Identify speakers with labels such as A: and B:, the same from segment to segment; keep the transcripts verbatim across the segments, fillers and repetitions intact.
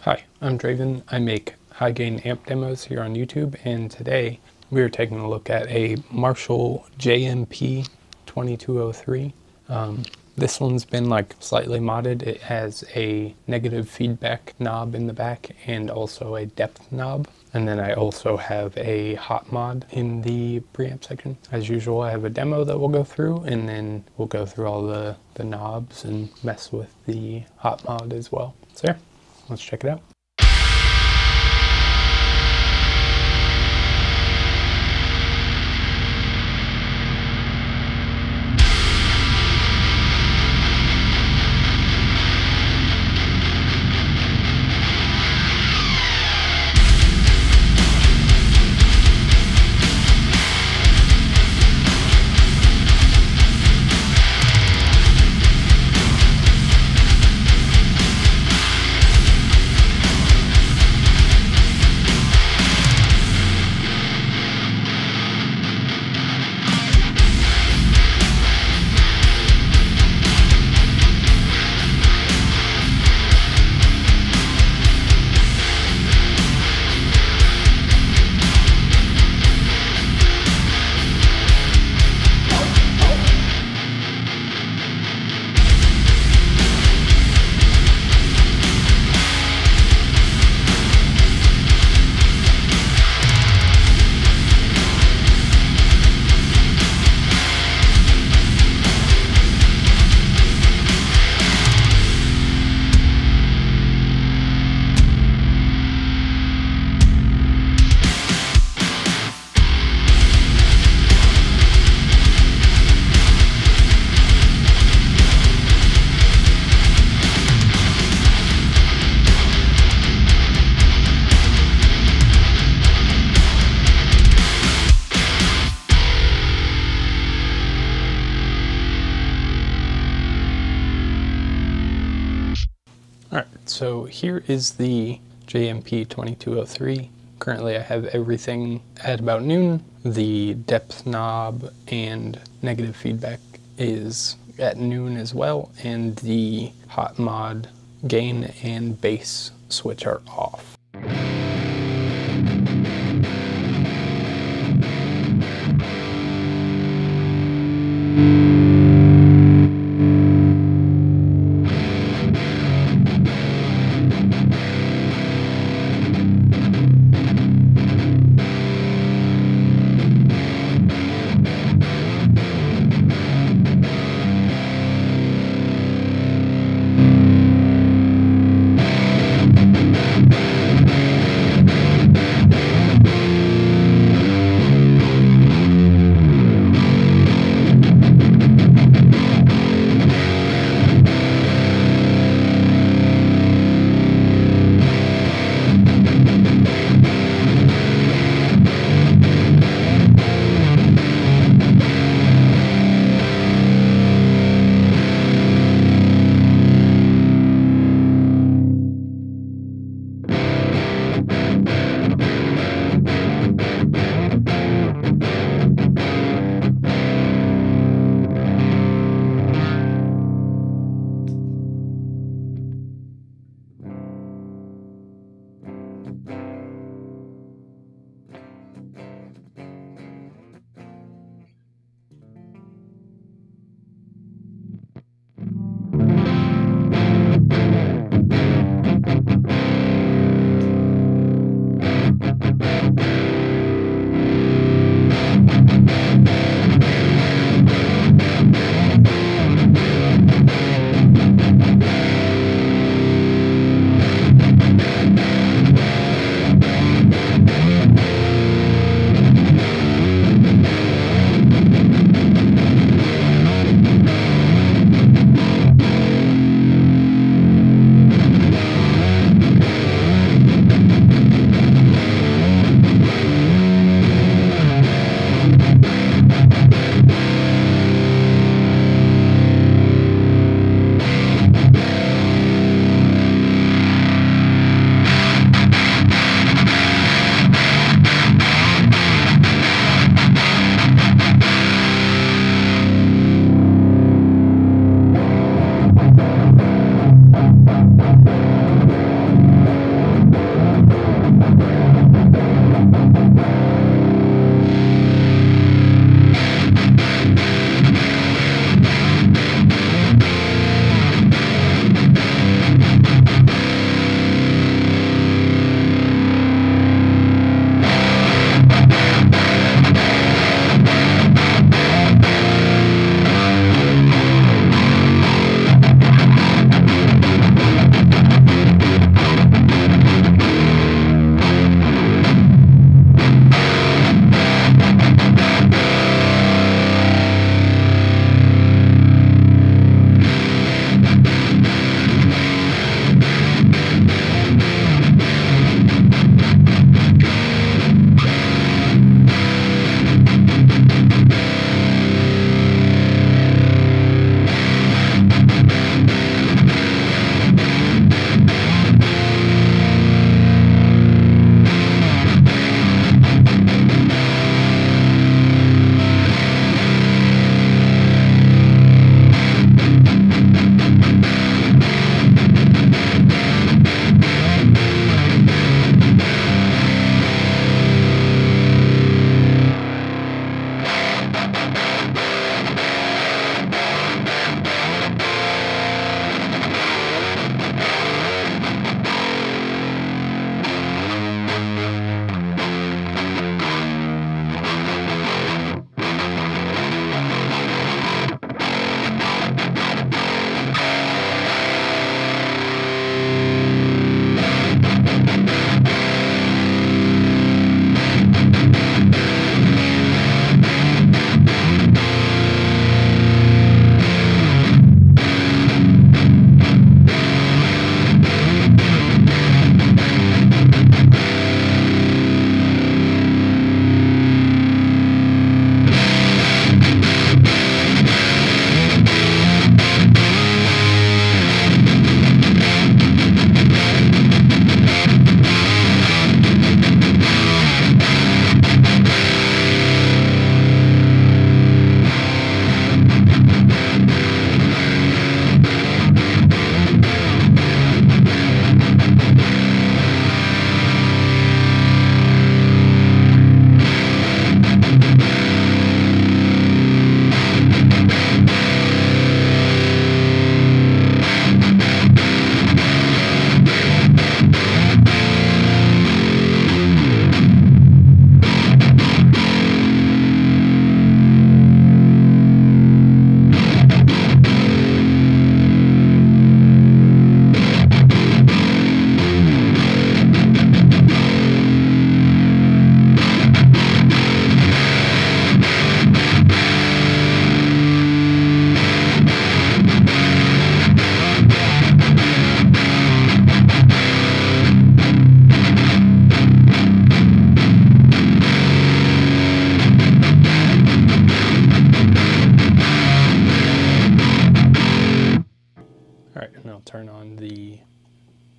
A: Hi, I'm Draven. I make high gain amp demos here on YouTube, and today we are taking a look at a Marshall J M P twenty-two oh three. Um, this one's been like slightly modded. It has a negative feedback knob in the back and also a depth knob. And then I also have a hot mod in the preamp section. As usual, I have a demo that we'll go through, and then we'll go through all the, the knobs and mess with the hot mod as well. So yeah, let's check it out. Alright, so here is the J M P twenty-two oh three. Currently I have everything at about noon. The depth knob and negative feedback is at noon as well, and the hot mod gain and bass switch are off.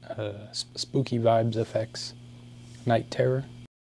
A: uh, sp spooky vibes effects, Night Terror.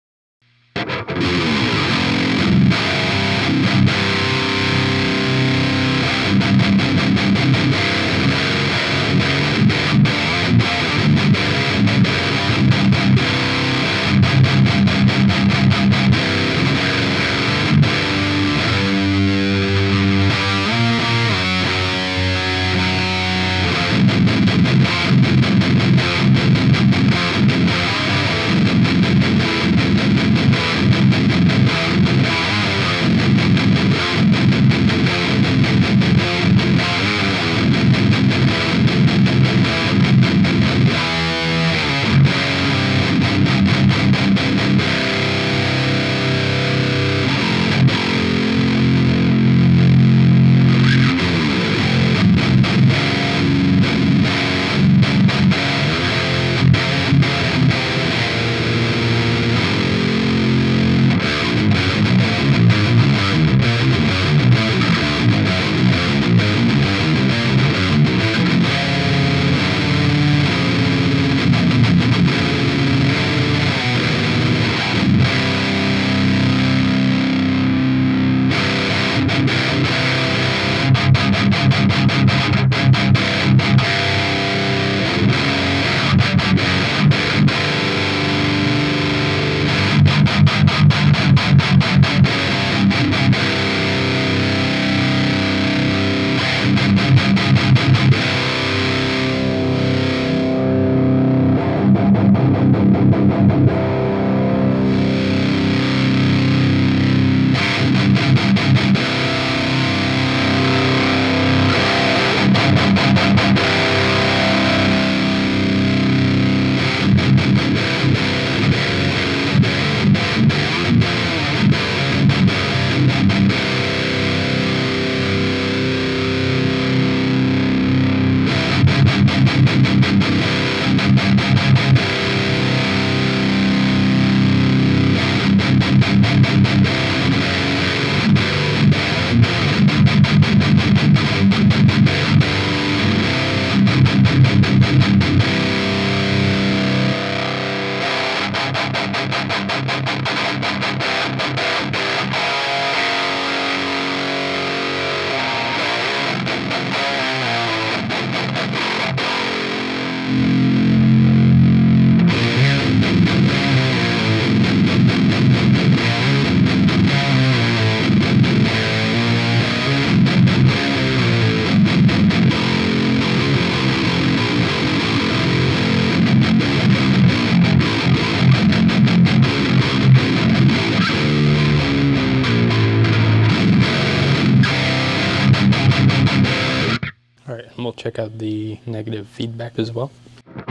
A: Alright, and we'll check out the negative feedback as well.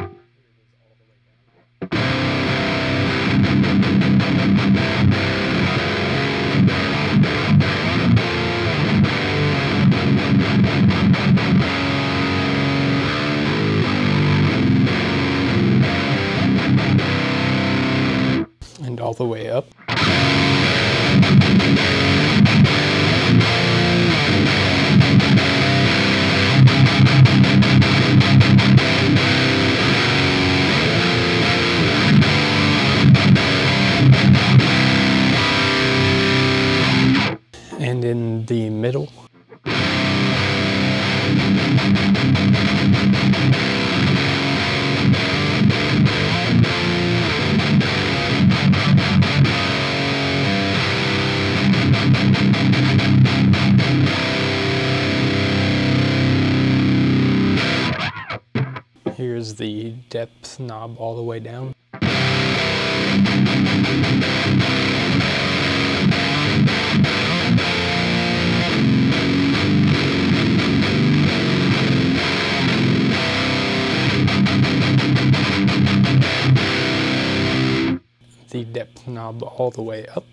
A: And all the way up. And in the middle. Here's the depth knob all the way down. The depth knob all the way up.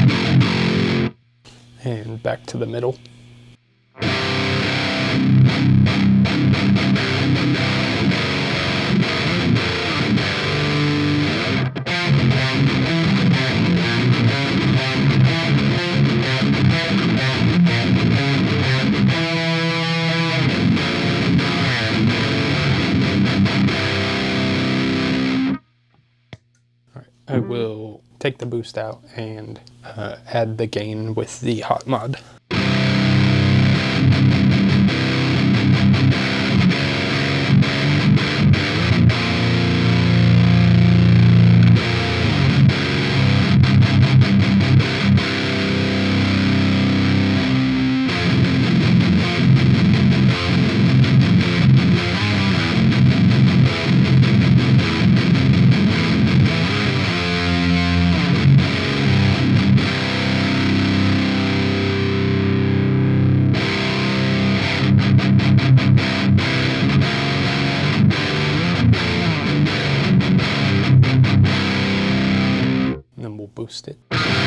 A: And back to the middle. we'll take the boost out and uh, add the gain with the hot mod. Then we'll boost it.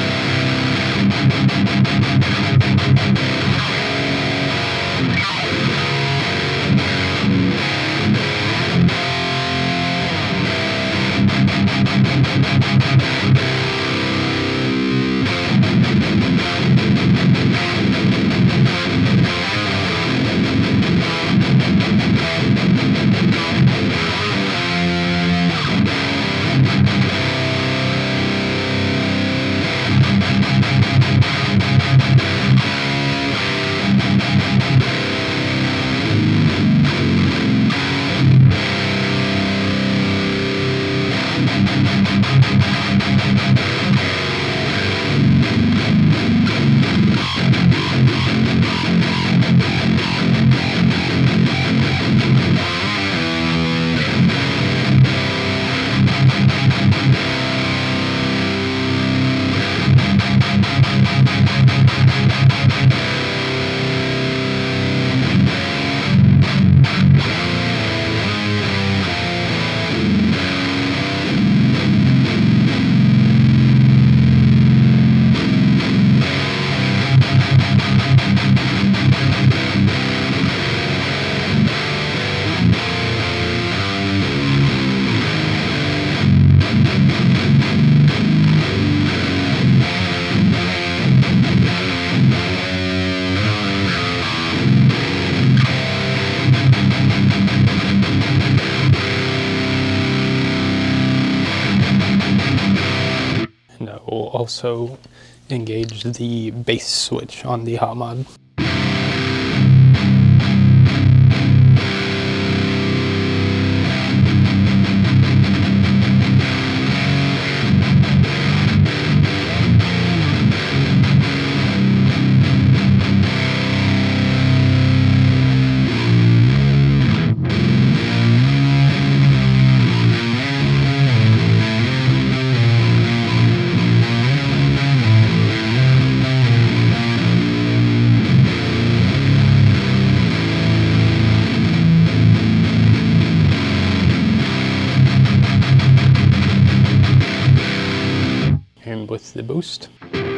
A: And I will also engage the base switch on the hot mod. And with the boost.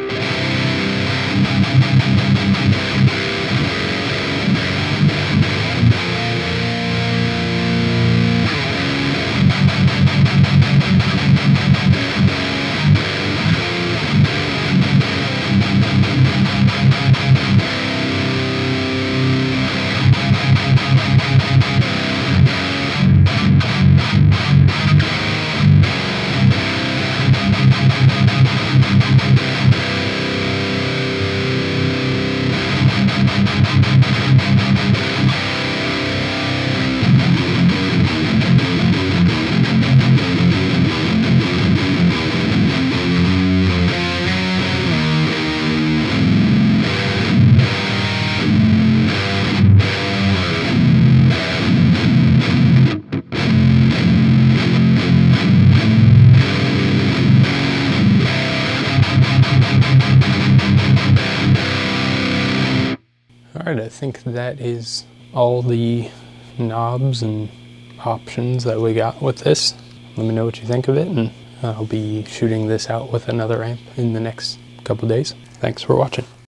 A: Alright, I think that is all the knobs and options that we got with this. Let me know what you think of it, and I'll be shooting this out with another amp in the next couple days. Thanks for watching.